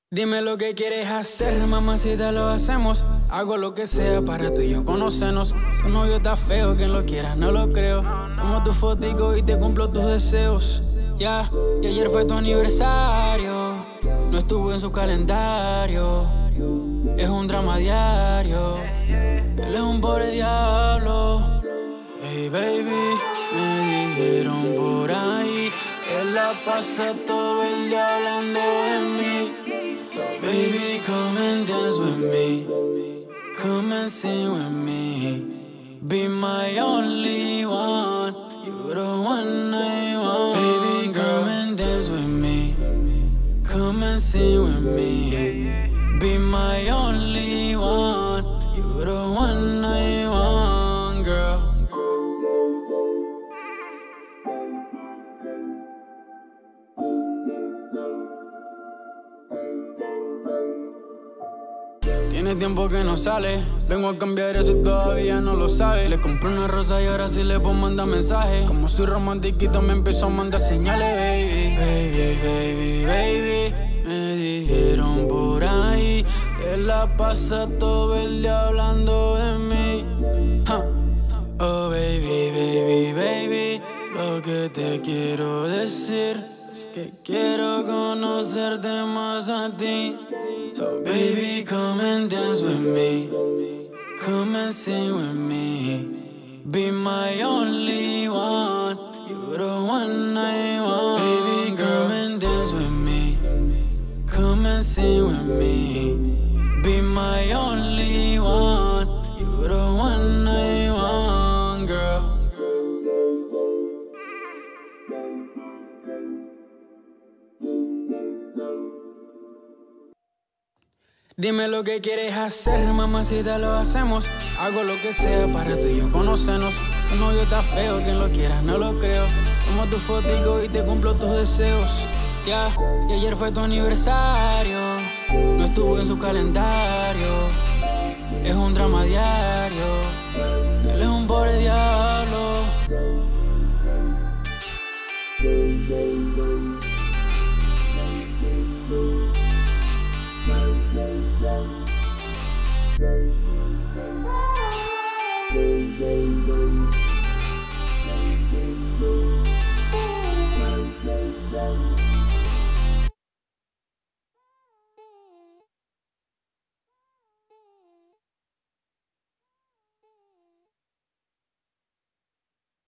Dime lo que quieres hacer, mamacita, lo hacemos. Hago lo que sea para tú y yo conocernos. Tu novio está feo, quien lo quiera, no lo creo. Tomo tu fotico y te cumplo tus deseos. Ya, y ayer fue tu aniversario. No estuvo en su calendario. Es un drama diario. Él es un pobre diablo. Hey baby, me dijeron por ahí que la pasa todo el día hablando de mí. So baby, come and dance with me. Come and sing with me. Be my only one. You the one I want. Baby, come and dance with me. Come and sing with me. Be my only one. You the one I want, girl. Tiene tiempo que no sale. Vengo a cambiar eso y todavía no lo sabe. Le compré una rosa y ahora sí le puedo mandar mensajes. Como soy romantiquito me empezó a mandar señales. Baby, baby, baby. Me dijeron por ahí que la pasa todo el día hablando de mí. Oh baby, baby, baby. Lo que te quiero decir es que quiero conocerte más a ti. So baby, come and dance with me. Come and sing with me. Be my only one. You the one I want. Baby, come and dance with me. Come and sing with me. Be my only one. You the one I want, girl. Dime lo que quieres hacer, mamacita, lo hacemos. Hago lo que sea para tú y yo conocernos. Tu novio está feo, quien lo quiera, no lo creo. Tomo tu fotico y te cumplo tus deseos. Ya, y ayer fue tu aniversario. No estuvo en su calendario. Es un drama diario. Él es un pobre diablo.